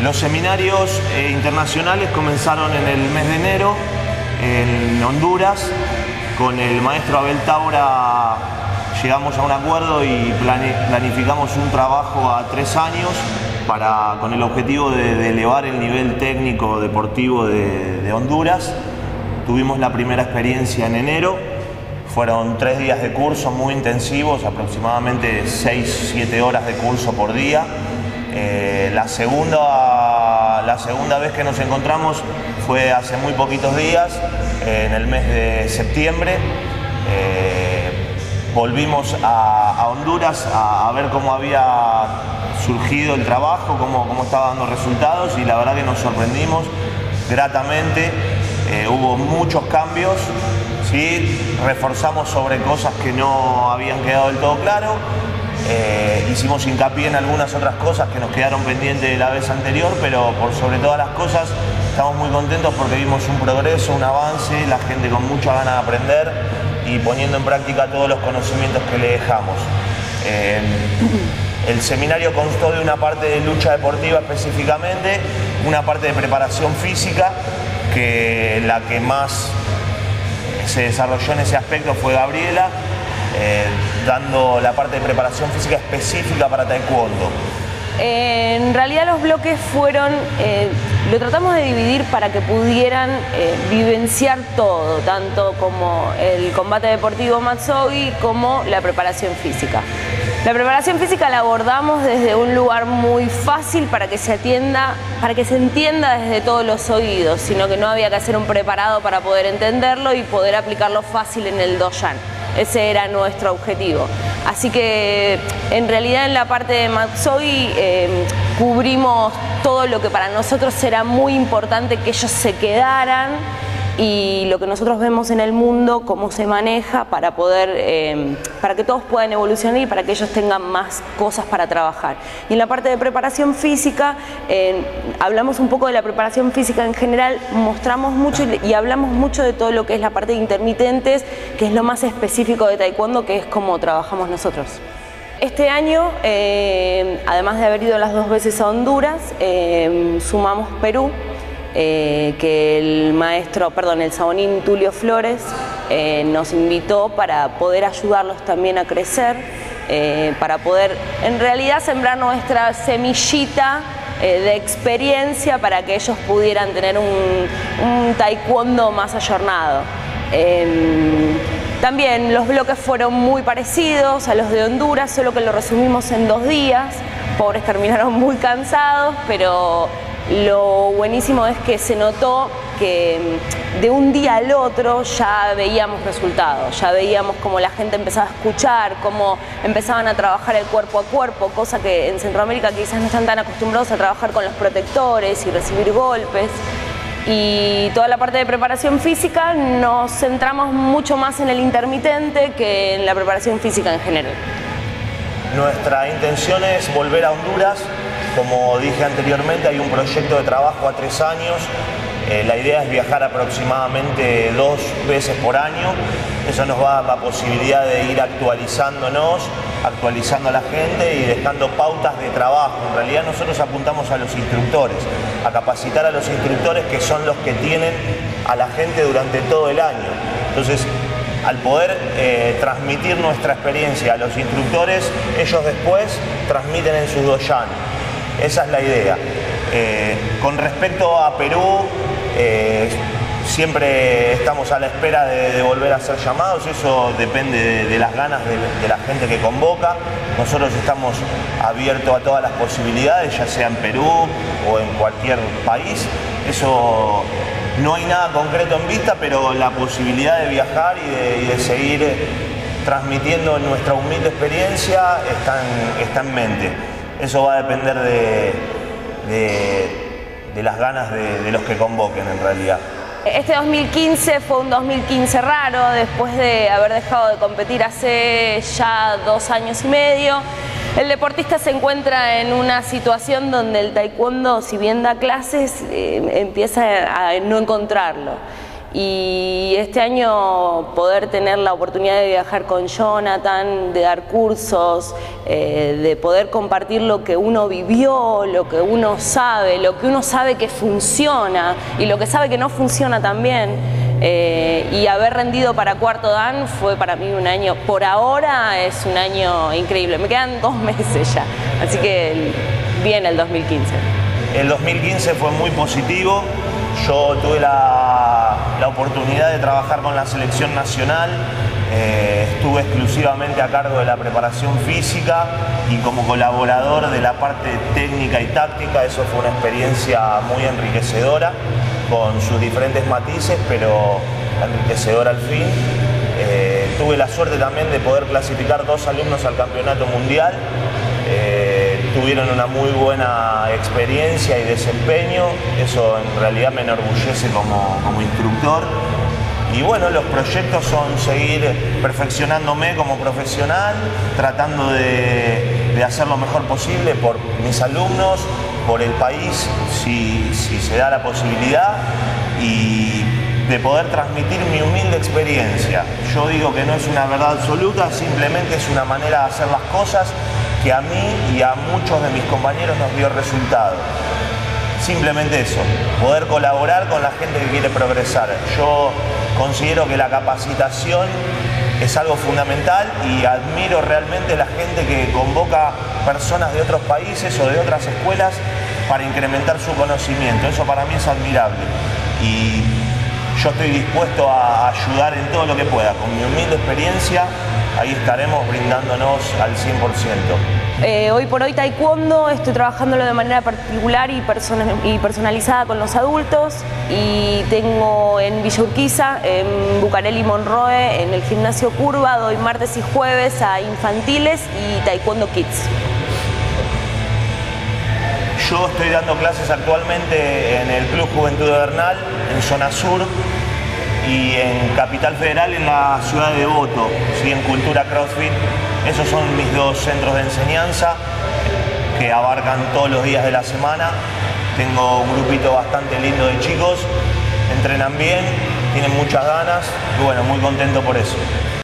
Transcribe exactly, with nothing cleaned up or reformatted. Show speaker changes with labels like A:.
A: Los seminarios eh, internacionales comenzaron en el mes de enero en Honduras. Con el maestro Abel Taura llegamos a un acuerdo y planificamos un trabajo a tres años para, con el objetivo de, de elevar el nivel técnico deportivo de, de Honduras. Tuvimos la primera experiencia en enero. Fueron tres días de curso muy intensivos, aproximadamente seis siete horas de curso por día. Eh, la, segunda, la segunda vez que nos encontramos fue hace muy poquitos días, eh, en el mes de septiembre. Eh, volvimos a, a Honduras a, a ver cómo había surgido el trabajo, cómo, cómo estaba dando resultados, y la verdad que nos sorprendimos gratamente. Eh, hubo muchos cambios, ¿sí? Reforzamos sobre cosas que no habían quedado del todo claro. Eh, hicimos hincapié en algunas otras cosas que nos quedaron pendientes de la vez anterior, pero por sobre todas las cosas estamos muy contentos porque vimos un progreso, un avance, la gente con mucha ganas de aprender y poniendo en práctica todos los conocimientos que le dejamos. Eh, el seminario constó de una parte de lucha deportiva específicamente, una parte de preparación física, que la que más se desarrolló en ese aspecto fue Gabriela, Eh, dando la parte de preparación física específica para taekwondo.
B: Eh, en realidad los bloques fueron, eh, lo tratamos de dividir para que pudieran eh, vivenciar todo, tanto como el combate deportivo Mat-Sogui como la preparación física. La preparación física la abordamos desde un lugar muy fácil para que se atienda, para que se entienda desde todos los oídos, sino que no había que hacer un preparado para poder entenderlo y poder aplicarlo fácil en el Doyan. Ese era nuestro objetivo. Así que en realidad en la parte de Mat-Sogui eh, cubrimos todo lo que para nosotros era muy importante que ellos se quedaran y lo que nosotros vemos en el mundo, cómo se maneja para poder, eh, para que todos puedan evolucionar y para que ellos tengan más cosas para trabajar. Y en la parte de preparación física, eh, hablamos un poco de la preparación física en general, mostramos mucho y, y hablamos mucho de todo lo que es la parte de intermitentes, que es lo más específico de taekwondo, que es como trabajamos nosotros. Este año, eh, además de haber ido las dos veces a Honduras, eh, sumamos Perú. Eh, que el maestro, perdón, el Sabonín Tulio Flores eh, nos invitó para poder ayudarlos también a crecer, eh, para poder en realidad sembrar nuestra semillita eh, de experiencia para que ellos pudieran tener un, un taekwondo más ayornado. Eh, también los bloques fueron muy parecidos a los de Honduras, solo que lo resumimos en dos días. Pobres terminaron muy cansados, pero lo buenísimo es que se notó que de un día al otro ya veíamos resultados, ya veíamos cómo la gente empezaba a escuchar, cómo empezaban a trabajar el cuerpo a cuerpo, cosa que en Centroamérica quizás no están tan acostumbrados a trabajar con los protectores y recibir golpes. Y toda la parte de preparación física nos centramos mucho más en el intermitente que en la preparación física en general.
A: Nuestra intención es volver a Honduras. Como dije anteriormente, hay un proyecto de trabajo a tres años. Eh, la idea es viajar aproximadamente dos veces por año. Eso nos va a dar la posibilidad de ir actualizándonos, actualizando a la gente y dejando pautas de trabajo. En realidad nosotros apuntamos a los instructores, a capacitar a los instructores que son los que tienen a la gente durante todo el año. Entonces, al poder eh, transmitir nuestra experiencia a los instructores, ellos después transmiten en sus doyan. Esa es la idea. Eh, con respecto a Perú, eh, siempre estamos a la espera de, de volver a ser llamados. Eso depende de, de las ganas de, de la gente que convoca. Nosotros estamos abiertos a todas las posibilidades, ya sea en Perú o en cualquier país. Eso no hay nada concreto en vista, pero la posibilidad de viajar y de, y de seguir transmitiendo nuestra humilde experiencia está en, está en mente. Eso va a depender de, de, de las ganas de, de los que convoquen en realidad.
B: Este dos mil quince fue un dos mil quince raro, después de haber dejado de competir hace ya dos años y medio. El deportista se encuentra en una situación donde el taekwondo, si bien da clases, eh, empieza a no encontrarlo. Y este año poder tener la oportunidad de viajar con Jonathan, de dar cursos, eh, de poder compartir lo que uno vivió, lo que uno sabe, lo que uno sabe que funciona y lo que sabe que no funciona también. Eh, y haber rendido para Cuarto Dan fue para mí un año, por ahora es un año increíble. Me quedan dos meses ya, así que viene el dos mil quince.
A: El dos mil quince fue muy positivo. Yo tuve la, la oportunidad de trabajar con la selección nacional, eh, estuve exclusivamente a cargo de la preparación física y como colaborador de la parte técnica y táctica. Eso fue una experiencia muy enriquecedora, con sus diferentes matices, pero enriquecedora al fin. Eh, tuve la suerte también de poder clasificar dos alumnos al campeonato mundial. Eh, tuvieron una muy buena experiencia y desempeño, eso en realidad me enorgullece como, como instructor. Y bueno, los proyectos son seguir perfeccionándome como profesional, tratando de, de hacer lo mejor posible por mis alumnos, por el país, si, si se da la posibilidad, y de poder transmitir mi humilde experiencia. Yo digo que no es una verdad absoluta, simplemente es una manera de hacer las cosas que a mí y a muchos de mis compañeros nos dio resultado. Simplemente eso, poder colaborar con la gente que quiere progresar. Yo considero que la capacitación es algo fundamental y admiro realmente la gente que convoca personas de otros países o de otras escuelas para incrementar su conocimiento. Eso para mí es admirable y yo estoy dispuesto a ayudar en todo lo que pueda. Con mi humilde experiencia, ahí estaremos brindándonos al cien por ciento.
B: Eh, hoy por hoy taekwondo estoy trabajándolo de manera particular y, persona, y personalizada con los adultos, y tengo en Villa Urquiza, en Bucareli Monroe, en el gimnasio Curva, doy martes y jueves a infantiles y taekwondo kids.
A: Yo estoy dando clases actualmente en el Club Juventud de Bernal, en zona sur, y en Capital Federal, en la ciudad de Devoto, ¿sí? En Cultura CrossFit. Esos son mis dos centros de enseñanza que abarcan todos los días de la semana. Tengo un grupito bastante lindo de chicos, entrenan bien, tienen muchas ganas y bueno, muy contento por eso.